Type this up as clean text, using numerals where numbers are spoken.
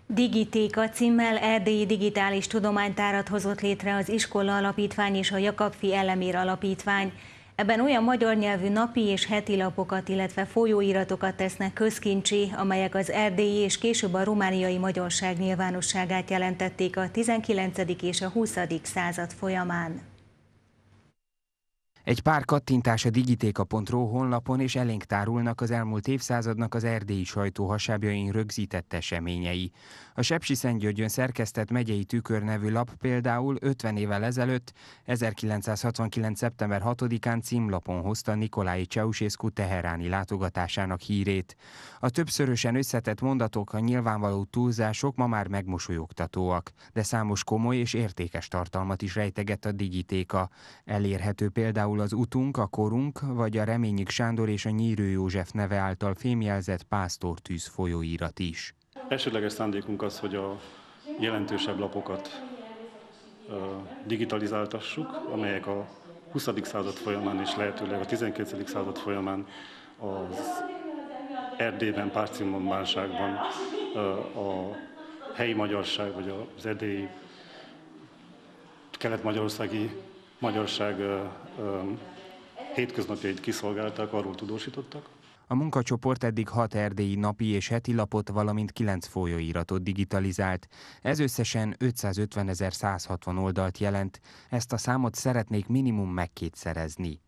Digitéka címmel erdélyi digitális tudománytárat hozott létre az Iskola Alapítvány és a Jakab-Fy Elemér Alapítvány. Ebben olyan magyar nyelvű napi és heti lapokat, illetve folyóiratokat tesznek közkincsi, amelyek az erdélyi és később a romániai magyarság nyilvánosságát jelentették a 19. és a 20. század folyamán. Egy pár kattintás a digitéka.ro honlapon, és elénk tárulnak az elmúlt évszázadnak az erdélyi sajtó hasábjain rögzített eseményei. A Sepsiszentgyörgyön szerkesztett Megyei Tükör nevű lap például 50 évvel ezelőtt, 1969. szeptember 6-án címlapon hozta Nicolae Ceausescu teheráni látogatásának hírét. A többszörösen összetett mondatok, a nyilvánvaló túlzások ma már megmosolyogtatóak, de számos komoly és értékes tartalmat is rejteget a digitéka. Elérhető például az Utunk, a Korunk, vagy a Reményik Sándor és a Nyírő József neve által fémjelzett Pásztortűz folyóirat is. Elsődleges szándékunk az, hogy a jelentősebb lapokat digitalizáltassuk, amelyek a 20. század folyamán és lehetőleg a 19. század folyamán az Erdélyben, Párcimon, Bánságban a helyi magyarság, vagy az erdélyi kelet-magyarországi magyarság hétköznapjait kiszolgálták, arról tudósítottak. A munkacsoport eddig 6 erdélyi napi és heti lapot, valamint 9 folyóiratot digitalizált. Ez összesen 550.160 oldalt jelent. Ezt a számot szeretnék minimum megkétszerezni.